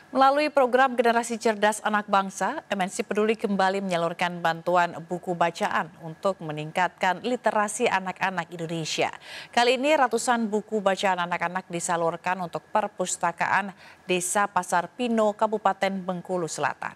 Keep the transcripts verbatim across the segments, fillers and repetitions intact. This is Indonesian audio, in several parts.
Melalui program Generasi Cerdas Anak Bangsa, M N C Peduli kembali menyalurkan bantuan buku bacaan untuk meningkatkan literasi anak-anak Indonesia. Kali ini ratusan buku bacaan anak-anak disalurkan untuk perpustakaan Desa Pasar Pino, Kabupaten Bengkulu Selatan.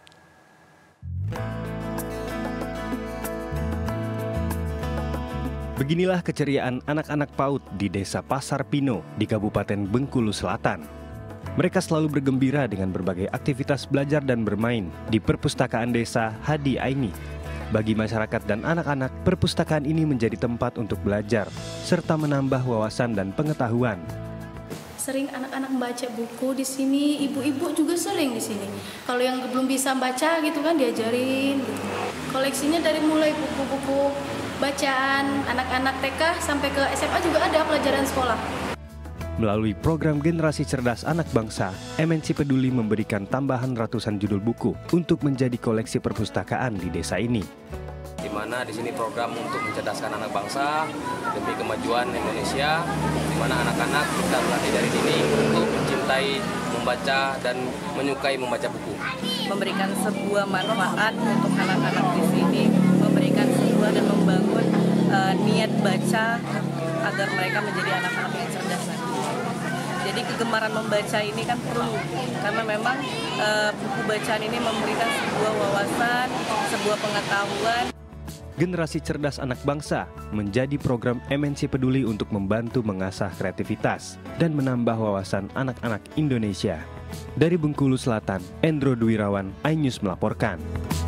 Beginilah keceriaan anak-anak PAUD di Desa Pasar Pino di Kabupaten Bengkulu Selatan. Mereka selalu bergembira dengan berbagai aktivitas belajar dan bermain di perpustakaan desa Hadi Aini. Bagi masyarakat dan anak-anak, perpustakaan ini menjadi tempat untuk belajar serta menambah wawasan dan pengetahuan. Sering anak-anak membaca buku di sini, ibu-ibu juga sering di sini. Kalau yang belum bisa baca gitu kan diajarin. Gitu. Koleksinya dari mulai buku-buku bacaan anak-anak T K sampai ke S M A juga ada pelajaran sekolah. Melalui program Generasi Cerdas Anak Bangsa, M N C Peduli memberikan tambahan ratusan judul buku untuk menjadi koleksi perpustakaan di desa ini. Di mana di sini program untuk mencerdaskan anak bangsa demi kemajuan Indonesia, di mana anak-anak kita berlatih dari dini untuk mencintai, membaca dan menyukai membaca buku. Memberikan sebuah manfaat untuk anak-anak di sini, memberikan sebuah dan membangun uh, niat baca agar mereka menjadi anak-anak yang cerdas. Jadi kegemaran membaca ini kan perlu, karena memang uh, buku bacaan ini memberikan sebuah wawasan, sebuah pengetahuan. Generasi Cerdas Anak Bangsa menjadi program M N C Peduli untuk membantu mengasah kreativitas dan menambah wawasan anak-anak Indonesia. Dari Bengkulu Selatan, Endro Dwirawan, iNews melaporkan.